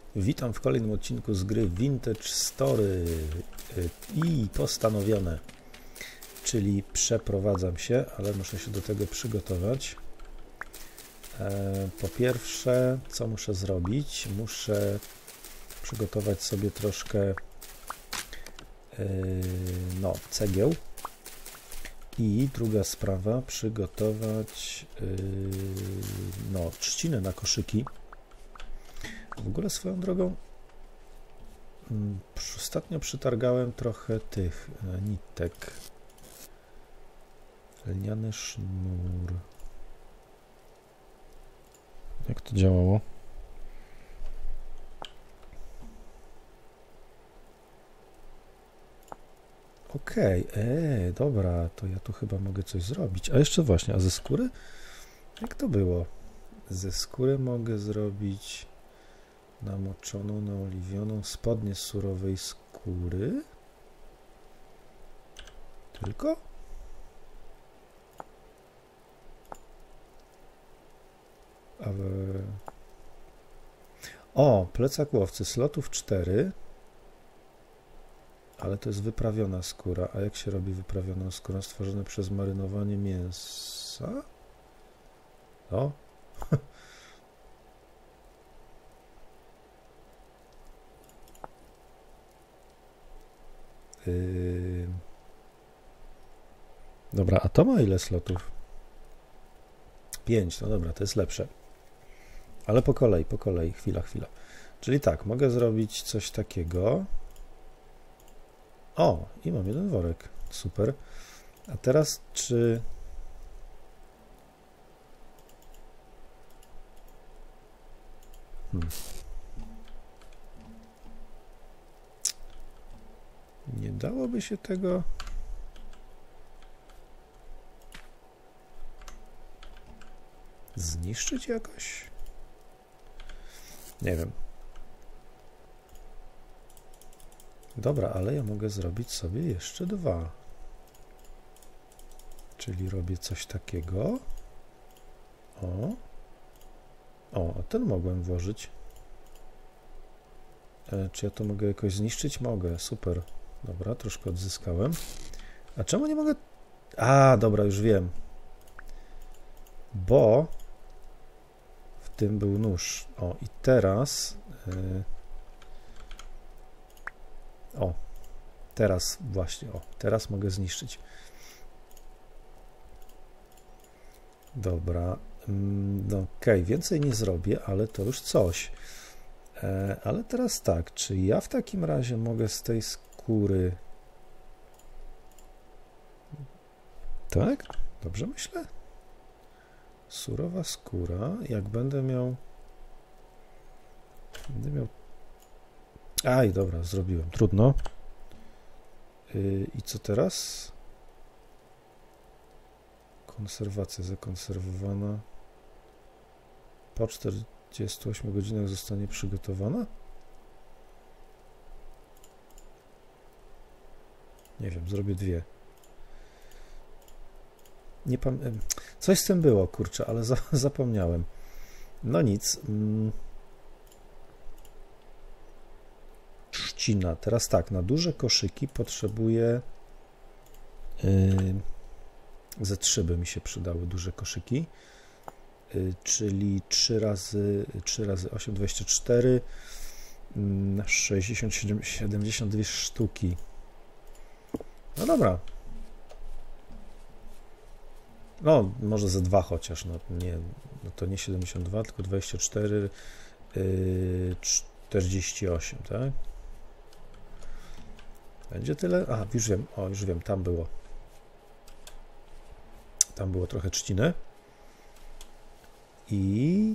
Witam w kolejnym odcinku z gry Vintage Story i postanowione, czyli przeprowadzam się, ale muszę się do tego przygotować. Po pierwsze, co muszę zrobić? Muszę przygotować sobie troszkę cegieł i druga sprawa, przygotować trzciny na koszyki. W ogóle swoją drogą ostatnio przytargałem trochę tych nitek. Lniany sznur. Jak to działało? Okej, dobra, to ja tu chyba mogę coś zrobić. A jeszcze właśnie, a ze skóry? Jak to było? Ze skóry mogę zrobić namoczoną, naoliwioną spodnie z surowej skóry. Tylko? Ale... O, plecak łowcy, slotów 4. Ale to jest wyprawiona skóra. A jak się robi wyprawioną skórę? Stworzone przez marynowanie mięsa? O. Dobra, a to ma ile slotów? 5, no dobra, to jest lepsze. Ale po kolei, chwila. Czyli tak, mogę zrobić coś takiego. O, i mam jeden worek, super. A teraz czy... Nie dałoby się tego... zniszczyć jakoś? Nie wiem. Dobra, ale ja mogę zrobić sobie jeszcze 2. Czyli robię coś takiego. O, a ten mogłem włożyć. Czy ja to mogę jakoś zniszczyć? Mogę, super. Dobra, troszkę odzyskałem. A czemu nie mogę... A, dobra, już wiem. Bo w tym był nóż. O, i teraz... teraz właśnie, teraz mogę zniszczyć. Dobra, no okej, więcej nie zrobię, ale to już coś. Ale teraz tak, czy ja w takim razie mogę z tej skóry... Tak? Dobrze myślę? Surowa skóra, jak będę miał... Aj, dobra, zrobiłem, trudno. I co teraz? Konserwacja zakonserwowana. Po 48 godzinach zostanie przygotowana? Nie wiem, zrobię 2. Nie coś z tym było, kurczę, ale zapomniałem. No nic. Trzcina. Teraz tak, na duże koszyki potrzebuję ze 3 by mi się przydały duże koszyki, czyli 3 razy 8, 24, 60, 72 sztuki. No dobra. No, może ze 2 chociaż, no to nie 72, tylko 24, 48, tak? Będzie tyle? A, już wiem, tam było. Tam było trochę trzciny. I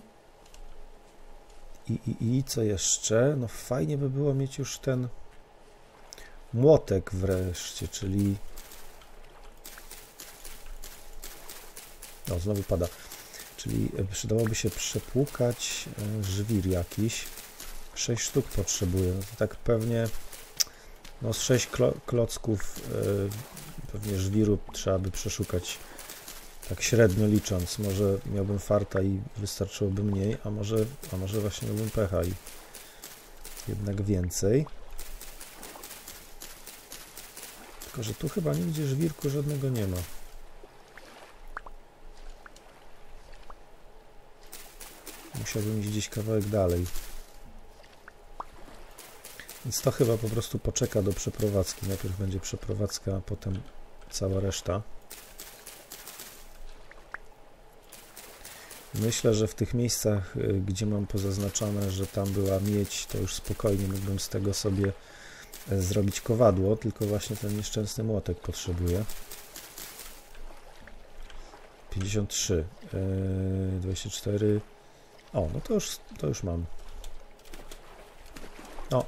co jeszcze? No fajnie by było mieć już ten młotek wreszcie, czyli... No, znowu pada. Czyli przydałoby się przepłukać żwir jakiś. 6 sztuk potrzebuję. No to tak pewnie... No z 6 klocków pewnie żwiru trzeba by przeszukać tak średnio licząc. Może miałbym farta i wystarczyłoby mniej, a może właśnie miałbym pecha jednak więcej. Tylko że tu chyba nigdzie żwirku żadnego nie ma. Musiałbym iść gdzieś kawałek dalej. Więc to chyba po prostu poczeka do przeprowadzki. Najpierw będzie przeprowadzka, a potem cała reszta. Myślę, że w tych miejscach, gdzie mam pozaznaczone, że tam była miedź, to już spokojnie mógłbym z tego sobie zrobić kowadło, tylko właśnie ten nieszczęsny młotek potrzebuję. 53, 24. O, no to już mam. O.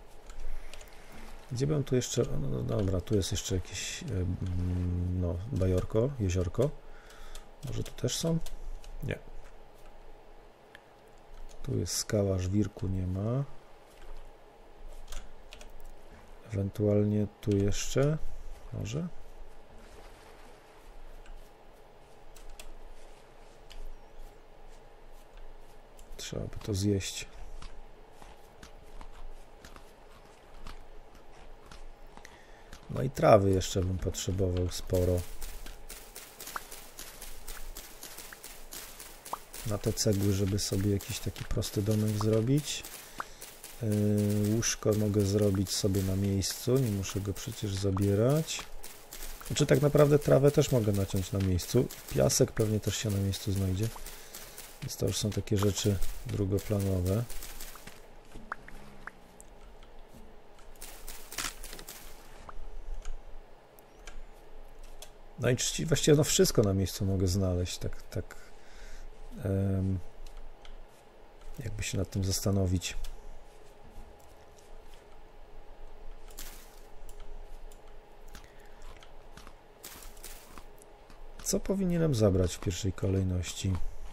Gdzie bym tu jeszcze... No dobra, tu jest jeszcze jakieś no, bajorko, jeziorko. Może tu też są? Nie. Tu jest skała, żwirku nie ma. Ewentualnie tu jeszcze. Może? Trzeba by to zjeść. No i trawy jeszcze bym potrzebował sporo. Na te cegły, żeby sobie jakiś taki prosty domek zrobić. Łóżko mogę zrobić sobie na miejscu, nie muszę go przecież zabierać. Znaczy tak naprawdę trawę też mogę naciąć na miejscu. Piasek pewnie też się na miejscu znajdzie. Więc to już są takie rzeczy drugoplanowe. No i właściwie no wszystko na miejscu mogę znaleźć, tak jakby się nad tym zastanowić. Co powinienem zabrać w pierwszej kolejności?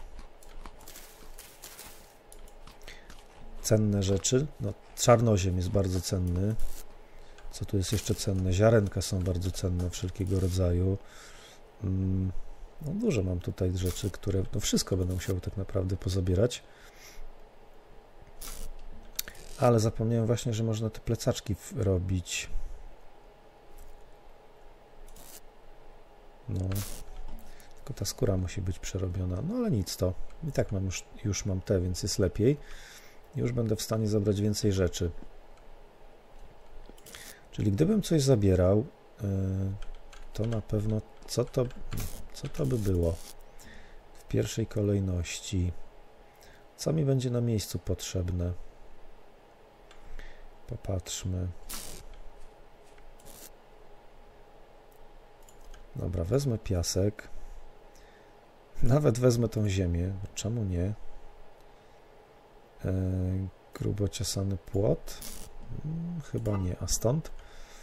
Cenne rzeczy. No, czarnoziem jest bardzo cenny. Co tu jest jeszcze cenne? Ziarenka są bardzo cenne wszelkiego rodzaju. No, dużo mam tutaj rzeczy, które... No wszystko będę musiał tak naprawdę pozabierać. Ale zapomniałem właśnie, że można te plecaczki robić. No... Tylko ta skóra musi być przerobiona. No ale nic to. I tak mam już mam te, więc jest lepiej. Już będę w stanie zabrać więcej rzeczy. Czyli gdybym coś zabierał, to na pewno co to by było w pierwszej kolejności? Co mi będzie na miejscu potrzebne? Popatrzmy. Dobra, wezmę piasek. Nawet wezmę tą ziemię. Czemu nie? Grubo ciosany płot? Chyba nie. A stąd?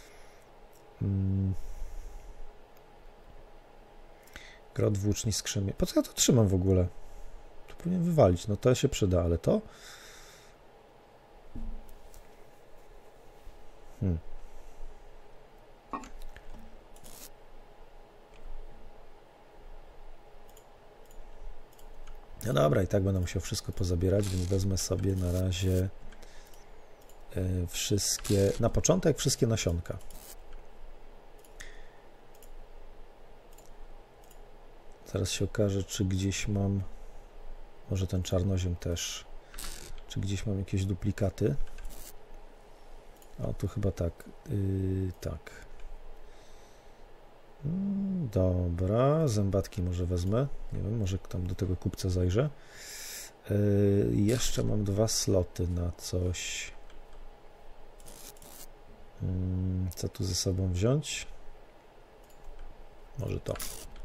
Grot włóczni skrzemie. Po co ja to trzymam w ogóle? To powinien wywalić. No to się przyda, ale to... No dobra, i tak będę musiał wszystko pozabierać, więc wezmę sobie na razie wszystkie... Na początek wszystkie nasionka. Zaraz się okaże, czy gdzieś mam... Może ten czarnoziem też. Czy gdzieś mam jakieś duplikaty? O, tu chyba tak. Tak. Dobra, zębatki może wezmę. Nie wiem, może tam do tego kupca zajrzę. Jeszcze mam 2 sloty na coś. Co tu ze sobą wziąć? Może to.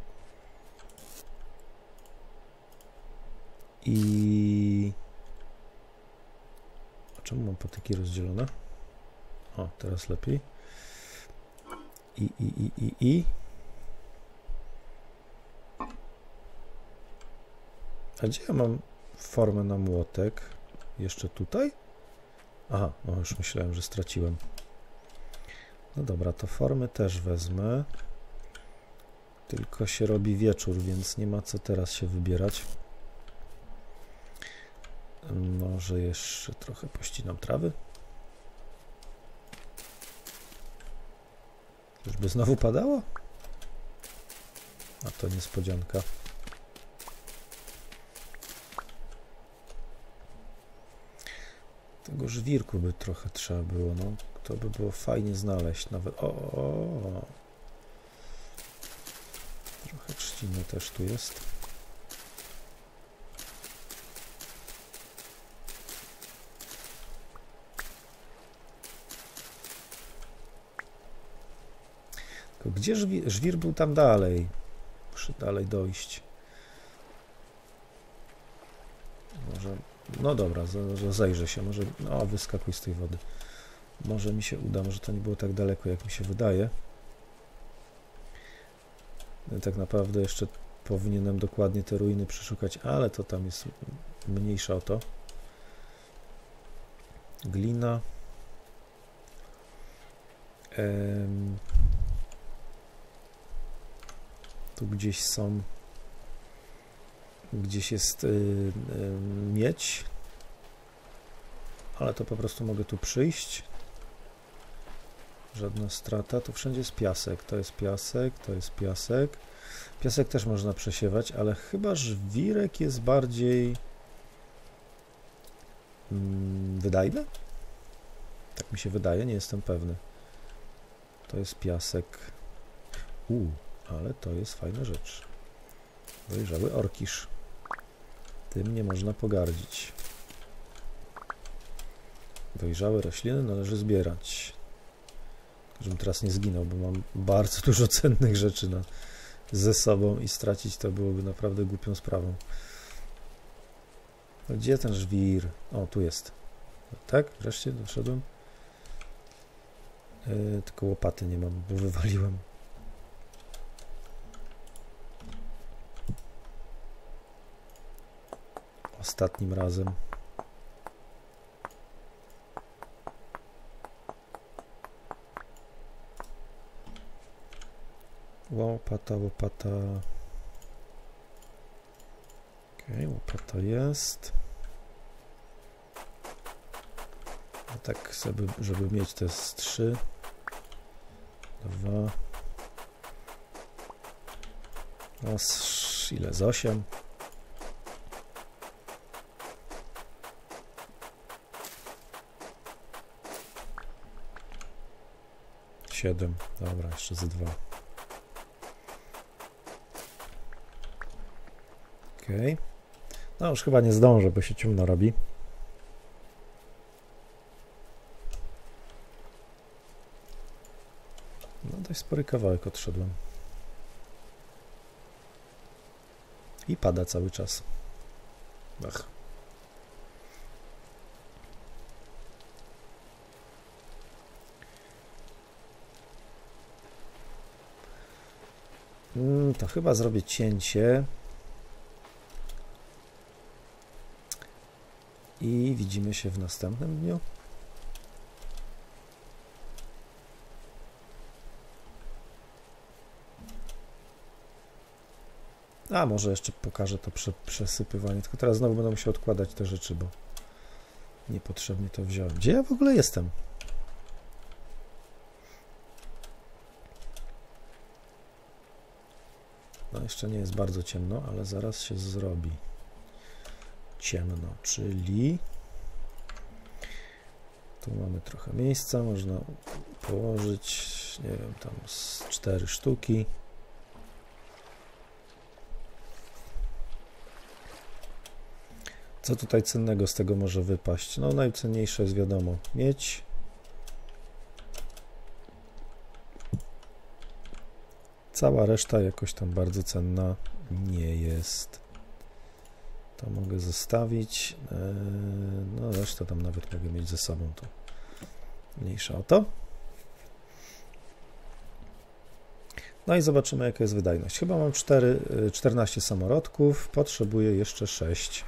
I... A czemu mam patyki rozdzielone? O, teraz lepiej. I... A gdzie ja mam formę na młotek? Jeszcze tutaj? Aha, no już myślałem, że straciłem. No dobra, to formy też wezmę. Tylko się robi wieczór, więc nie ma co teraz się wybierać. Może jeszcze trochę pościnam trawy. Już by znowu padało? A to niespodzianka. Tego żwirku by trochę trzeba było, no. To by było fajnie znaleźć nawet. O. Trochę trzciny też tu jest. Tylko gdzie żwir był tam dalej? Muszę dalej dojść. Może... No dobra, zajrzę się, może... No, wyskakuj z tej wody. Może mi się uda, może to nie było tak daleko, jak mi się wydaje. Tak naprawdę jeszcze powinienem dokładnie te ruiny przeszukać, ale to tam jest mniejsza o to. Glina. Tu gdzieś są... Gdzieś jest miedź, ale to po prostu mogę tu przyjść. Żadna strata. Tu wszędzie jest piasek. To jest piasek, to jest piasek. Piasek też można przesiewać, ale chyba żwirek jest bardziej wydajny? Tak mi się wydaje, nie jestem pewny. To jest piasek. Ale to jest fajna rzecz. Dojrzały orkisz. Tym nie można pogardzić. Dojrzałe rośliny należy zbierać. Żebym teraz nie zginął, bo mam bardzo dużo cennych rzeczy ze sobą i stracić to byłoby naprawdę głupią sprawą. Gdzie ten żwir? O, tu jest. Tak? Wreszcie doszedłem. Tylko łopaty nie mam, bo wywaliłem. Ostatnim razem. Łopata. Okej, łopata jest. A tak sobie, żeby mieć te z 3, 2. No, ile z 8? Dobra, jeszcze z 2. Okej. No już chyba nie zdążę, bo się ciemno robi. No dość spory kawałek odszedłem. I pada cały czas. Ach. To chyba zrobię cięcie. I widzimy się w następnym dniu. A może jeszcze pokażę to przesypywanie. Tylko teraz znowu będę musiał odkładać te rzeczy, bo niepotrzebnie to wziąłem. Gdzie ja w ogóle jestem? No jeszcze nie jest bardzo ciemno, ale zaraz się zrobi ciemno, czyli tu mamy trochę miejsca, można położyć, nie wiem, tam z 4 sztuki. Co tutaj cennego z tego może wypaść? No najcenniejsze jest wiadomo miedź. Cała reszta jakoś tam bardzo cenna nie jest. To mogę zostawić. No resztę tam nawet mogę mieć ze sobą. To mniejsza o to. No i zobaczymy, jaka jest wydajność. Chyba mam 14 samorodków. Potrzebuję jeszcze 6.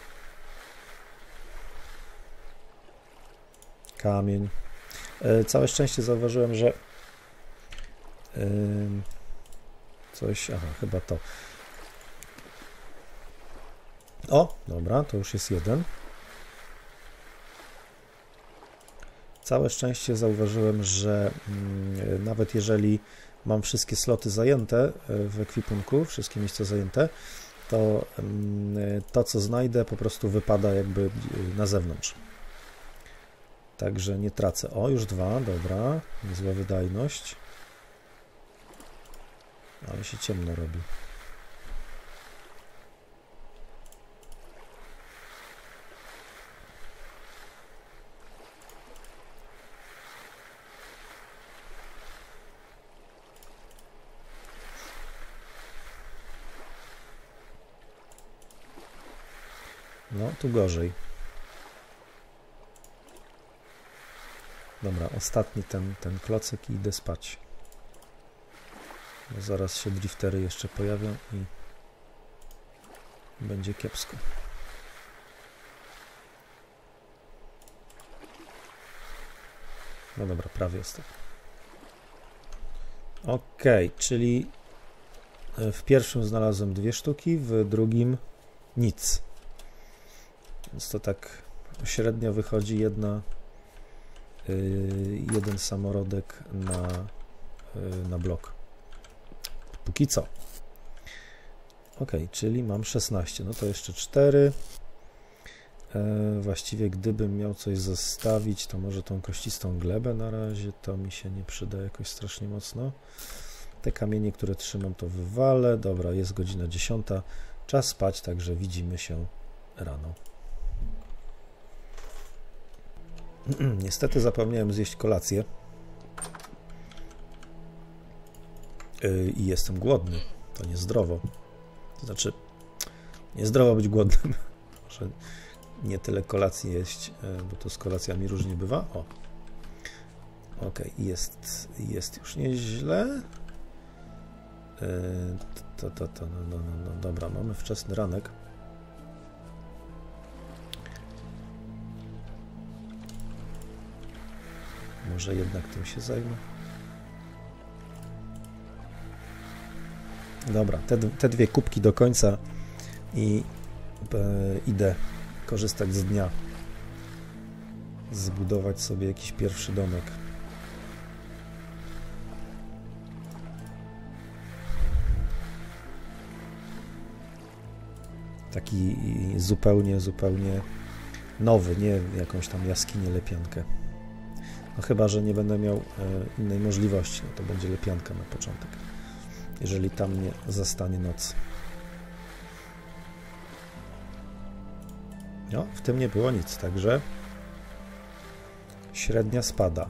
Kamień. Całe szczęście zauważyłem, że coś... Aha, chyba to. O, dobra, to już jest jeden. Całe szczęście zauważyłem, że nawet jeżeli mam wszystkie sloty zajęte w ekwipunku, wszystkie miejsca zajęte, to co znajdę po prostu wypada jakby na zewnątrz. Także nie tracę. O, już 2, dobra, niezła wydajność. Ale się ciemno robi. No, tu gorzej. Dobra, ostatni ten klocek i idę spać. Bo zaraz się driftery jeszcze pojawią i będzie kiepsko. No dobra, prawie jestem. Ok, czyli w pierwszym znalazłem 2 sztuki, w drugim nic. Więc to tak średnio wychodzi jeden samorodek na blok. Póki co. Ok, czyli mam 16. No to jeszcze 4. Właściwie gdybym miał coś zostawić, to może tą kościstą glebę na razie. To mi się nie przyda jakoś strasznie mocno. Te kamienie, które trzymam, to wywalę. Dobra, jest godzina 10. Czas spać, także widzimy się rano. Niestety zapomniałem zjeść kolację i jestem głodny. To niezdrowo. To znaczy, niezdrowo być głodnym. Może nie tyle kolacji jeść, bo to z kolacjami różnie bywa. O, ok, jest już nieźle. No, dobra, mamy wczesny ranek. Może jednak tym się zajmę. Dobra, te 2 kubki do końca i idę korzystać z dnia. Zbudować sobie jakiś pierwszy domek. Taki zupełnie nowy, nie jakąś tam jaskinię, lepiankę. No chyba, że nie będę miał innej możliwości, no to będzie lepianka na początek, jeżeli tam mnie zastanie noc. No, w tym nie było nic, także średnia spada.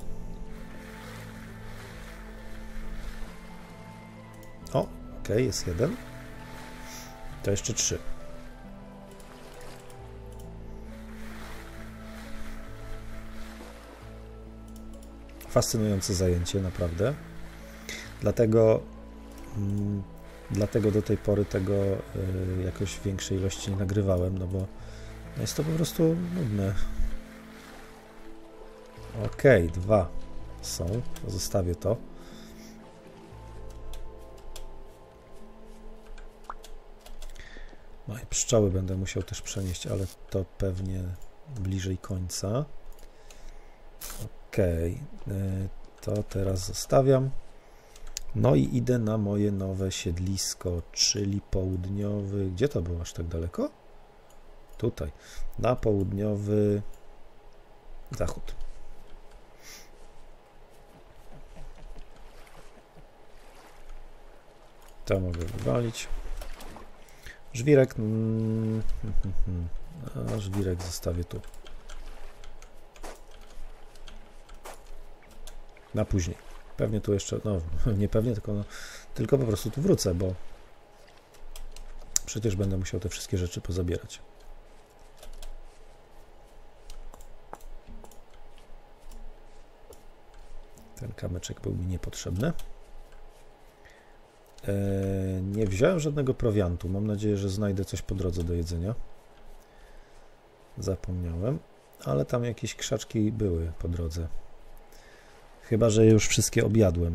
O, ok, jest 1. To jeszcze 3. Fascynujące zajęcie, naprawdę. Dlatego do tej pory tego jakoś w większej ilości nie nagrywałem, no bo jest to po prostu nudne. Ok, 2 są. Zostawię to. No i pszczoły będę musiał też przenieść, ale to pewnie bliżej końca. Ok, to teraz zostawiam. No i idę na moje nowe siedlisko, czyli południowy... Gdzie to było aż tak daleko? Tutaj. Na południowy zachód. To mogę wywalić. Żwirek... A żwirek zostawię tu. Na później. Pewnie tu jeszcze, no nie pewnie, tylko po prostu tu wrócę, bo przecież będę musiał te wszystkie rzeczy pozabierać. Ten kamyczek był mi niepotrzebny. Nie wziąłem żadnego prowiantu. Mam nadzieję, że znajdę coś po drodze do jedzenia. Zapomniałem, ale tam jakieś krzaczki były po drodze. Chyba że już wszystkie objadłem.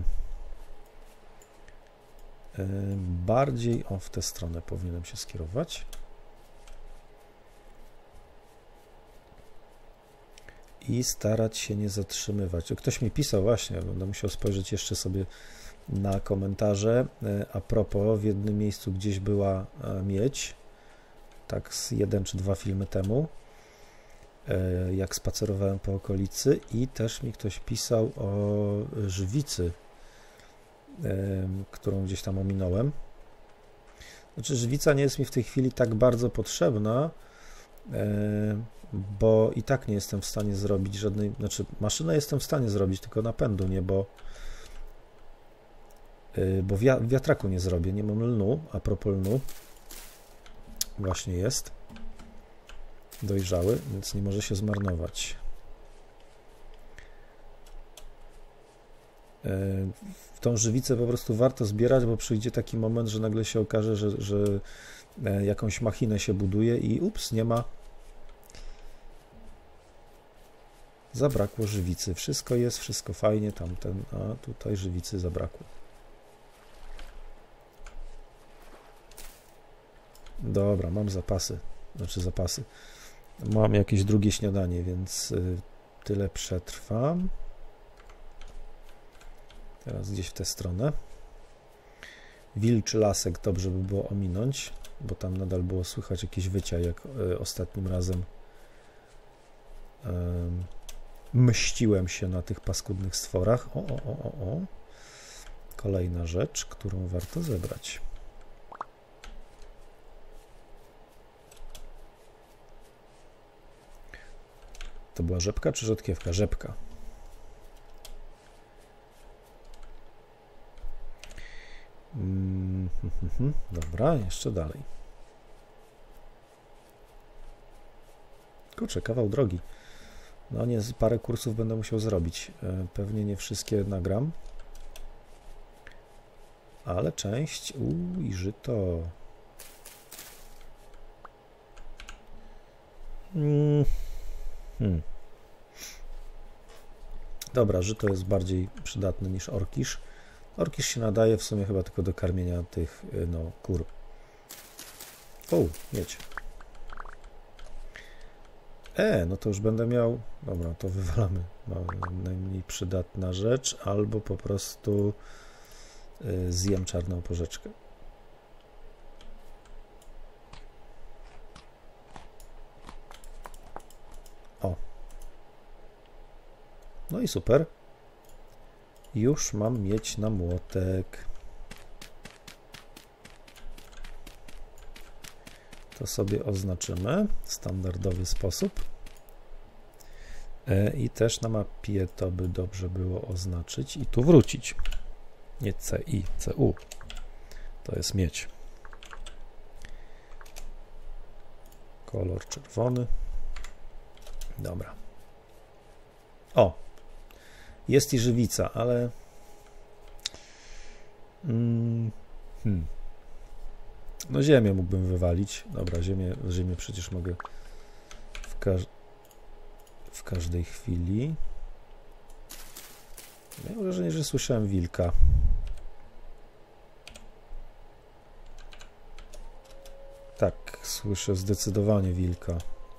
Bardziej w tę stronę powinienem się skierować. i starać się nie zatrzymywać. Ktoś mi pisał właśnie, będę musiał spojrzeć jeszcze sobie na komentarze. A propos, w jednym miejscu gdzieś była miedź, tak z 1 czy 2 filmy temu, jak spacerowałem po okolicy, i też mi ktoś pisał o żywicy, którą gdzieś tam ominąłem. Znaczy, żywica nie jest mi w tej chwili tak bardzo potrzebna, bo i tak nie jestem w stanie zrobić żadnej, znaczy maszynę jestem w stanie zrobić, tylko napędu nie, bo wiatraku nie zrobię, nie mam lnu. A propos lnu, właśnie jest dojrzały, więc nie może się zmarnować. W tą żywicę po prostu warto zbierać, bo przyjdzie taki moment, że nagle się okaże, że jakąś machinę się buduje i ups, nie ma. Zabrakło żywicy. Wszystko jest, wszystko fajnie, tamten, a tutaj żywicy zabrakło. Dobra, mam zapasy. Znaczy zapasy. Mam jakieś drugie śniadanie, więc tyle przetrwam. Teraz gdzieś w tę stronę. Wilczy lasek dobrze by było ominąć, bo tam nadal było słychać jakieś wycia, jak ostatnim razem mściłem się na tych paskudnych stworach. O. Kolejna rzecz, którą warto zebrać. To była rzepka czy rzodkiewka? Rzepka. Dobra, jeszcze dalej. Kurczę, kawał drogi. No nie, parę kursów będę musiał zrobić. Pewnie nie wszystkie nagram. Ale część... i żyto. Dobra, żyto jest bardziej przydatne niż orkisz. Orkisz się nadaje w sumie chyba tylko do karmienia tych, no, kur. Miedź. No to już będę miał... Dobra, to wywalamy. Najmniej przydatna rzecz, albo po prostu zjem czarną porzeczkę. No i super. Już mam mieć na młotek. To sobie oznaczymy w standardowy sposób. I też na mapie to by dobrze było oznaczyć i tu wrócić. Nie CI, CU. To jest miedź. Kolor czerwony. Dobra. Jest i żywica, ale no ziemię mógłbym wywalić. Dobra, ziemię przecież mogę w każdej chwili. Miałem wrażenie, że słyszałem wilka. Tak, słyszę zdecydowanie wilka.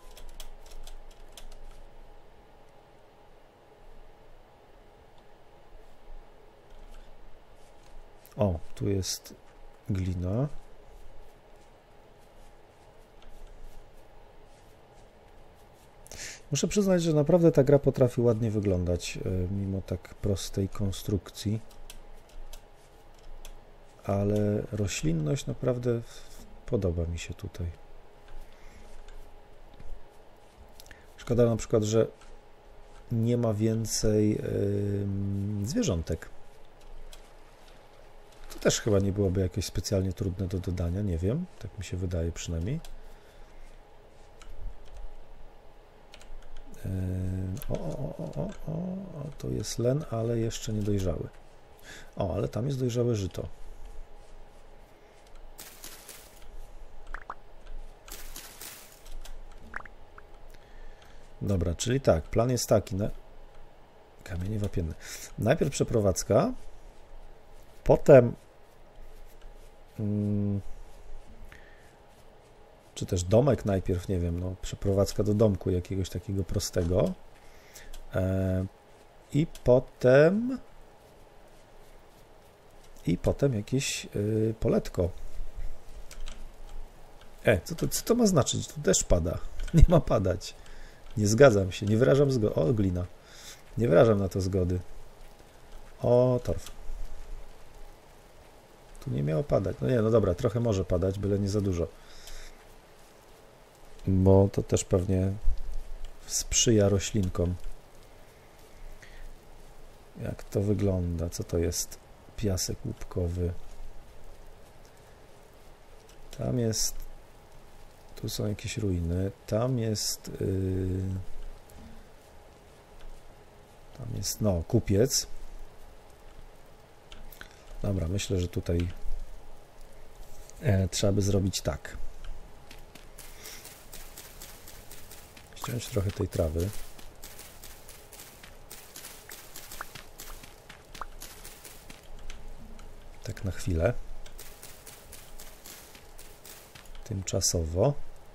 Tu jest glina. Muszę przyznać, że naprawdę ta gra potrafi ładnie wyglądać, mimo tak prostej konstrukcji. Ale roślinność naprawdę podoba mi się tutaj. Szkoda na przykład, że nie ma więcej zwierzątek. To też chyba nie byłoby jakieś specjalnie trudne do dodania, nie wiem, tak mi się wydaje przynajmniej. To jest len, ale jeszcze nie dojrzały. Ale tam jest dojrzałe żyto. Dobra, czyli tak, plan jest taki, kamienie wapienne. Najpierw przeprowadzka, potem czy też domek najpierw, nie wiem, no, przeprowadzka do domku jakiegoś takiego prostego, I potem jakieś poletko. Co to ma znaczyć? Tu deszcz pada. Nie ma padać. Nie zgadzam się. Nie wyrażam zgody. O, glina. Nie wyrażam na to zgody. O, torf. Tu nie miało padać. No nie, no dobra, trochę może padać, byle nie za dużo. Bo to też pewnie sprzyja roślinkom. Jak to wygląda? Co to jest? Piasek łupkowy. Tam jest... Tu są jakieś ruiny. Tam jest... no, kupiec. Dobra, myślę, że tutaj trzeba by zrobić tak. Ściąć trochę tej trawy. Tak na chwilę. Tymczasowo.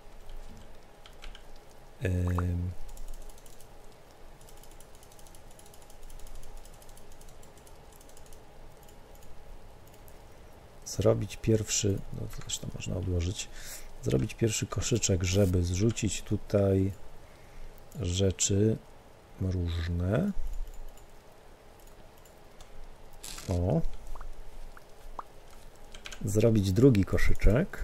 Zrobić pierwszy, no to zresztą można odłożyć, zrobić pierwszy koszyczek, żeby zrzucić tutaj rzeczy różne. O. Zrobić drugi koszyczek.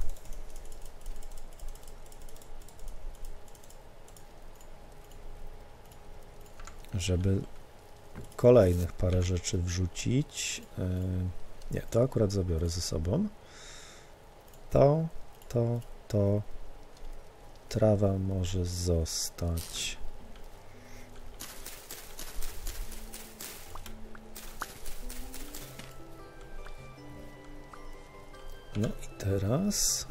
Żeby kolejnych parę rzeczy wrzucić. Nie, to akurat zabiorę ze sobą. To. Trawa może zostać. No i teraz...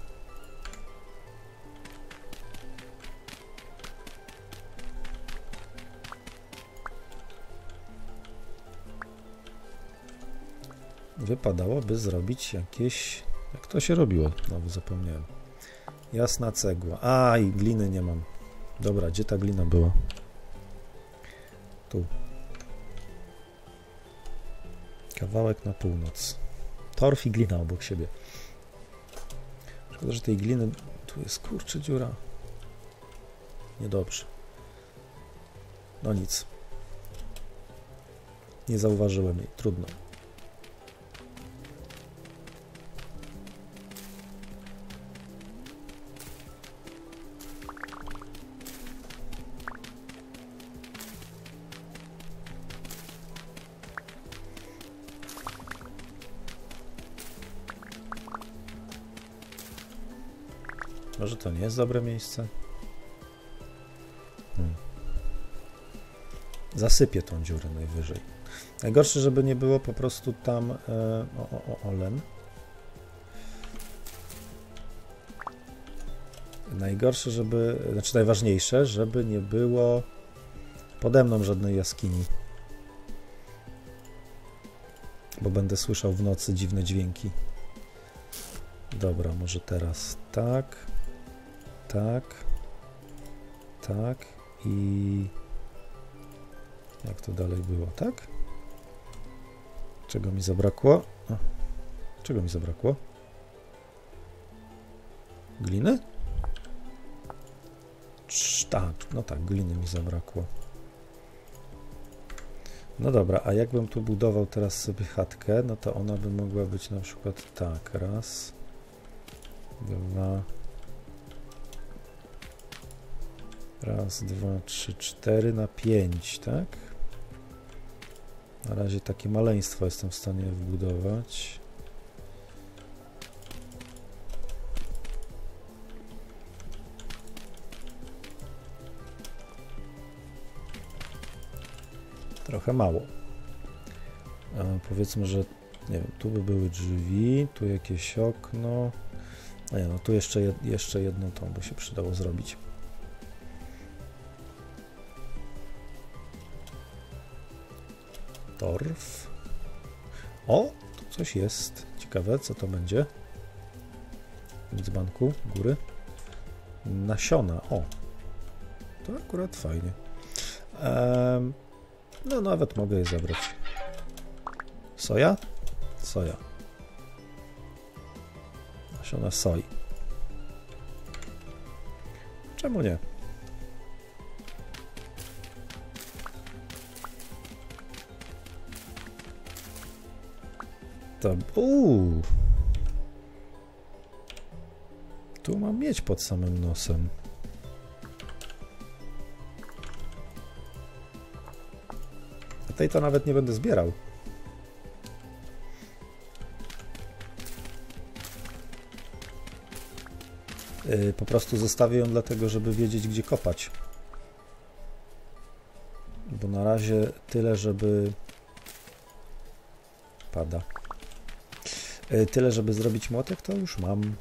Wypadałoby zrobić jakieś... Jak to się robiło? No, zapomniałem. Jasna cegła. A, i gliny nie mam. Dobra, gdzie ta glina była? Tu. Kawałek na północ. Torf i glina obok siebie. Szkoda, że tej gliny... Tu jest, kurczę, dziura. Niedobrze. No nic. Nie zauważyłem jej. Trudno. Może to nie jest dobre miejsce? Zasypię tą dziurę najwyżej. Najgorsze, żeby nie było po prostu tam olen. Najgorsze, znaczy najważniejsze, żeby nie było pode mną żadnej jaskini. Bo będę słyszał w nocy dziwne dźwięki. Dobra, może teraz tak. Tak i jak to dalej było, tak? Czego mi zabrakło? Czego mi zabrakło? Gliny? Tak, no tak, gliny mi zabrakło. No dobra, a jakbym tu budował teraz sobie chatkę, no to ona by mogła być na przykład tak, raz, dwa, raz, dwa, trzy, 4 na 5, tak? Na razie takie maleństwo jestem w stanie wbudować. Trochę mało. Powiedzmy, że nie wiem, tu by były drzwi, tu jakieś okno. A nie, no tu jeszcze jedną tą by się przydało zrobić. Torf. O, tu coś jest. Ciekawe, co to będzie. W dzbanku góry. Nasiona. O, to akurat fajnie. No nawet mogę je zabrać. Soja? Soja. Nasiona soi. Czemu nie? To... Tu mam miedź pod samym nosem. A tej to nawet nie będę zbierał. Po prostu zostawię ją dlatego, żeby wiedzieć, gdzie kopać. Bo na razie tyle, żeby... Pada. Tyle, żeby zrobić młotek, to już mam.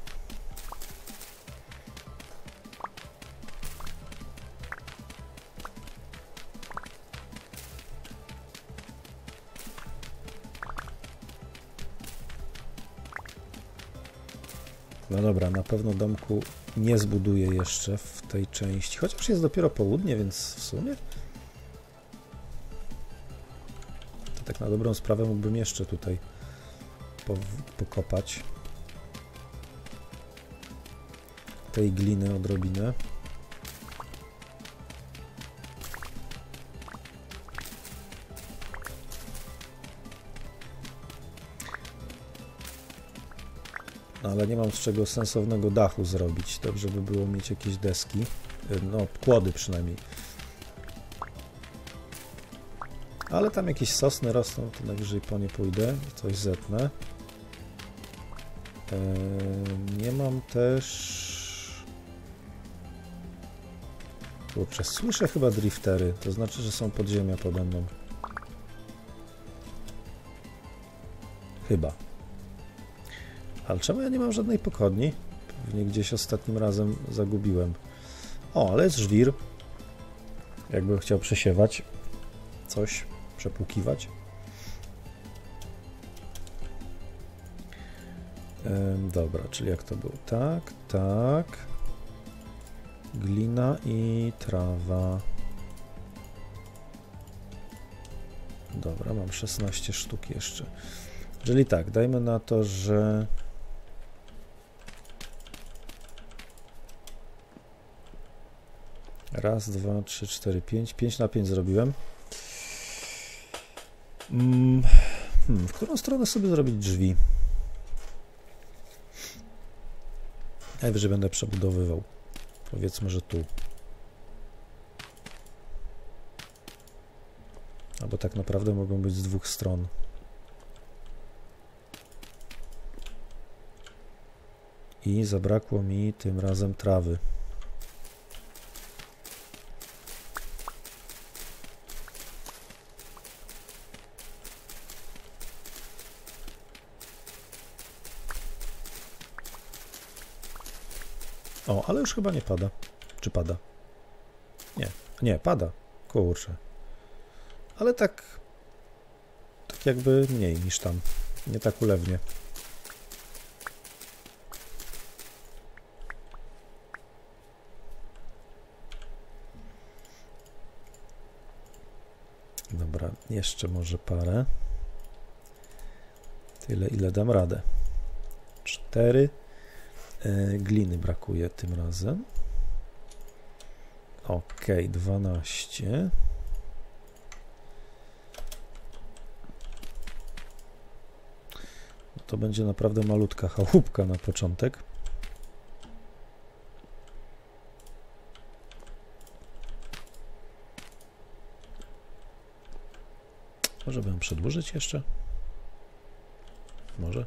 No dobra, na pewno domku nie zbuduję jeszcze w tej części, chociaż jest dopiero południe, więc w sumie to tak na dobrą sprawę mógłbym jeszcze tutaj pokopać tej gliny odrobinę. No, ale nie mam z czego sensownego dachu zrobić. Dobrze by było mieć jakieś deski. No, kłody przynajmniej. Ale tam jakieś sosny rosną, to najwyżej po nie pójdę. Coś zetnę. Nie mam też... Kurczę, słyszę chyba driftery. To znaczy, że są podziemia pode mną. Chyba. Ale czemu ja nie mam żadnej pochodni? Pewnie gdzieś ostatnim razem zagubiłem. O, ale jest żwir. Jakbym chciał przesiewać coś, przepłukiwać. Dobra, czyli jak to było? Tak, tak. Glina i trawa. Dobra, mam 16 sztuk jeszcze. Czyli tak, dajmy na to, że... Raz, dwa, trzy, cztery, pięć. 5 na 5 zrobiłem. W którą stronę sobie zrobić drzwi? Najwyżej będę przebudowywał. Powiedzmy, że tu. Albo tak naprawdę mogą być z dwóch stron. I zabrakło mi tym razem trawy. O, ale już chyba nie pada. Czy pada? Nie, nie, pada. Kurczę. Ale tak jakby mniej niż tam. Nie tak ulewnie. Dobra, jeszcze może parę. Tyle, ile dam radę. 4. Gliny brakuje tym razem. Ok, 12. To będzie naprawdę malutka chałupka na początek. Może bym przedłużyć jeszcze? Może?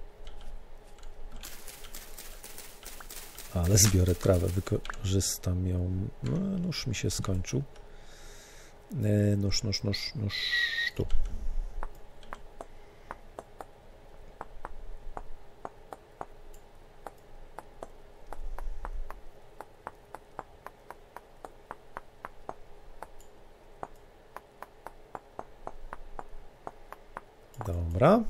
Ale zbiorę trawę, wykorzystam ją. No, nóż mi się skończył. Nóż tu. Dobra.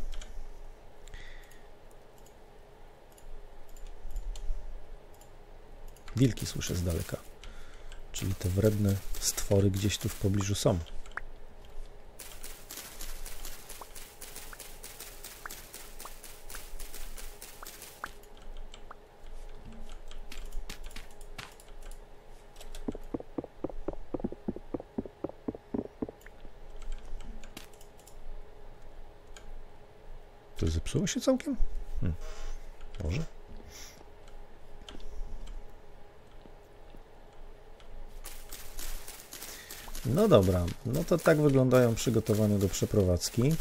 Wilki słyszę z daleka. czyli te wredne stwory gdzieś tu w pobliżu są. To zepsuło się całkiem? Może? No dobra, no to tak wyglądają przygotowania do przeprowadzki.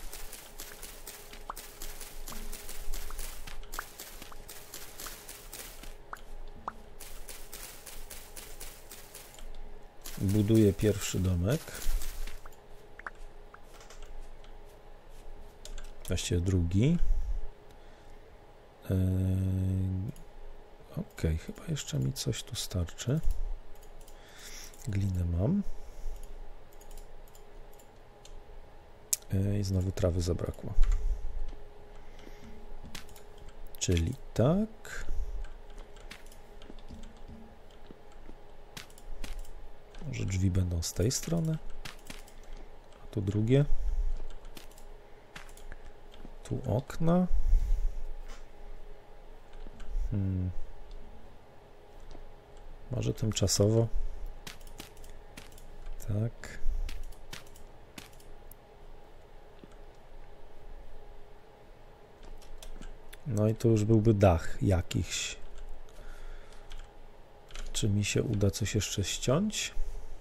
Buduję pierwszy domek. Właściwie drugi. Ok, chyba jeszcze mi coś tu starczy. Glinę mam. I znowu trawy zabrakło. Czyli tak. Może drzwi będą z tej strony. A tu drugie. Tu okna. Może tymczasowo. Tak. No i to już byłby dach jakiś. Czy mi się uda coś jeszcze ściąć?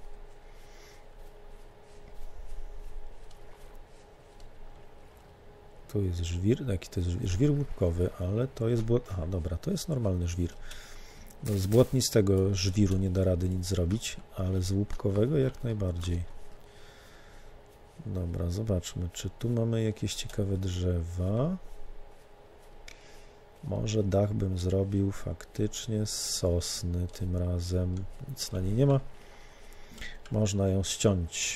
Tu jest żwir. Jaki to jest żwir? Żwir łupkowy, ale to jest Aha, dobra, to jest normalny żwir. No, z błotnistego żwiru nie da rady nic zrobić, ale z łupkowego jak najbardziej. Dobra, zobaczmy, czy tu mamy jakieś ciekawe drzewa. Może dach bym zrobił faktycznie z sosny tym razem. Nic na niej nie ma. Można ją ściąć.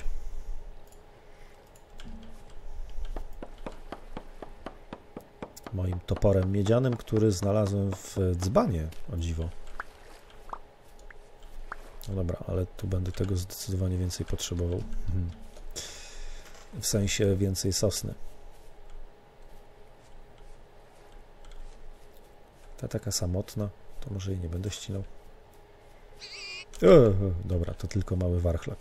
Moim toporem miedzianym, który znalazłem w dzbanie, o dziwo. No dobra, ale tu będę tego zdecydowanie więcej potrzebował. W sensie więcej sosny. Ta taka samotna, to może jej nie będę ścinał. Dobra, to tylko mały warchlak.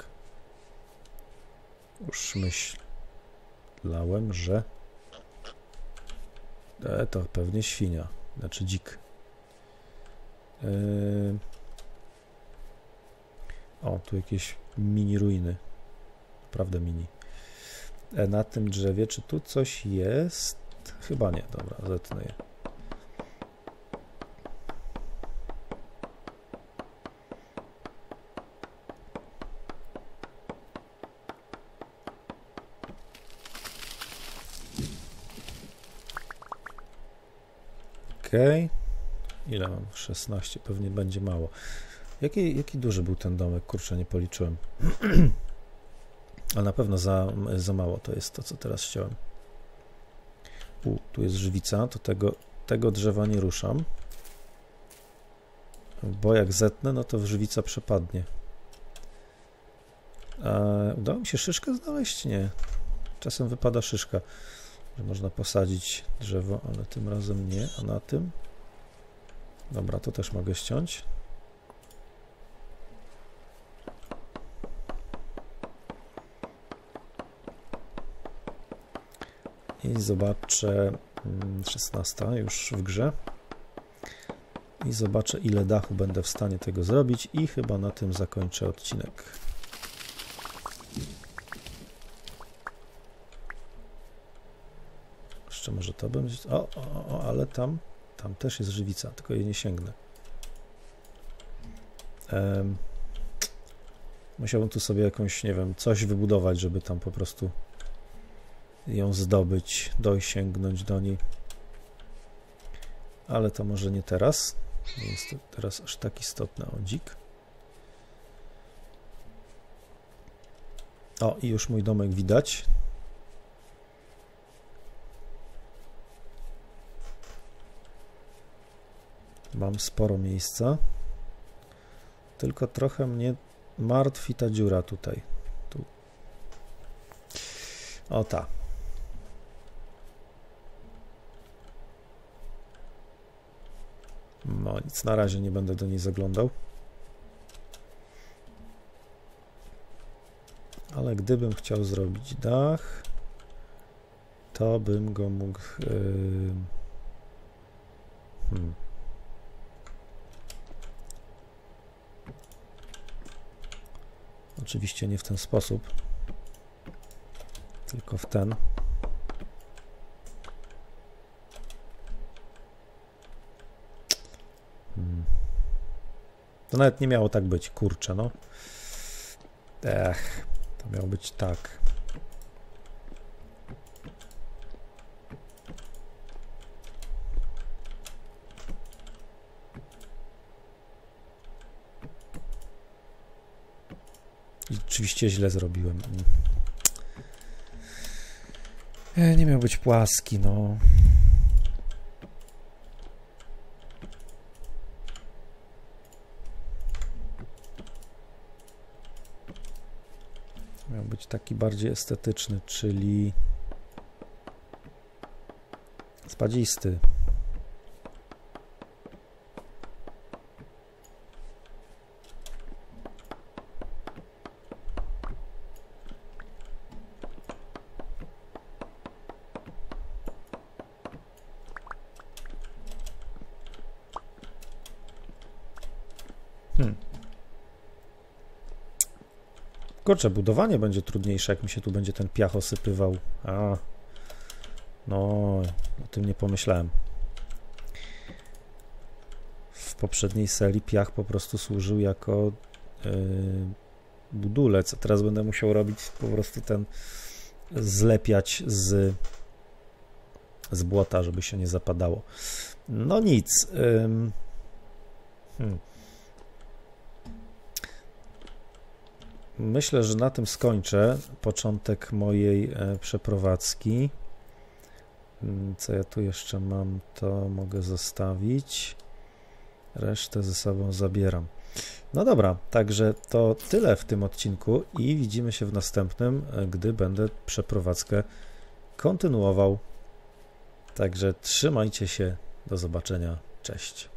Już myślałem, że... to pewnie świnia, znaczy dzik. O, tu jakieś mini ruiny. Naprawdę mini. Na tym drzewie, czy tu coś jest? Chyba nie, dobra, zetnę je. Okej. Ile mam? 16, pewnie będzie mało. Jaki duży był ten domek? Kurczę, nie policzyłem. Ale na pewno za mało to jest to, co teraz chciałem. Tu jest żywica, to tego drzewa nie ruszam. Bo jak zetnę, no to żywica przepadnie. Udało mi się szyszkę znaleźć? Nie. Czasem wypada szyszka, że można posadzić drzewo, ale tym razem nie. A na tym? Dobra, to też mogę ściąć. I zobaczę, 16 już w grze. I zobaczę, ile dachu będę w stanie tego zrobić i chyba na tym zakończę odcinek. Jeszcze może to będzie... ale tam też jest żywica, tylko jej nie sięgnę. Musiałbym tu sobie jakąś, nie wiem, coś wybudować, żeby tam po prostu ją zdobyć, sięgnąć do niej. Ale to może nie teraz. Nie jest to teraz aż tak istotne. O, dzik. O, i już mój domek widać. Mam sporo miejsca. Tylko trochę mnie martwi ta dziura tutaj. Tu. O ta. No nic, na razie nie będę do niej zaglądał. Ale gdybym chciał zrobić dach, to bym go mógł... Oczywiście nie w ten sposób, tylko w ten. To nawet nie miało tak być, kurczę, no. To miało być tak. I oczywiście źle zrobiłem. Nie miał być płaski, no. Miał być taki bardziej estetyczny, czyli spadzisty. Kurczę, budowanie będzie trudniejsze, jak mi się tu będzie ten piach osypywał. No, o tym nie pomyślałem. W poprzedniej serii piach po prostu służył jako budulec, a teraz będę musiał robić po prostu zlepiać z błota, żeby się nie zapadało. No nic. Myślę, że na tym skończę początek mojej przeprowadzki. Co ja tu jeszcze mam, to mogę zostawić. Resztę ze sobą zabieram. No dobra, także to tyle w tym odcinku i widzimy się w następnym, gdy będę przeprowadzkę kontynuował. Także trzymajcie się, do zobaczenia, cześć.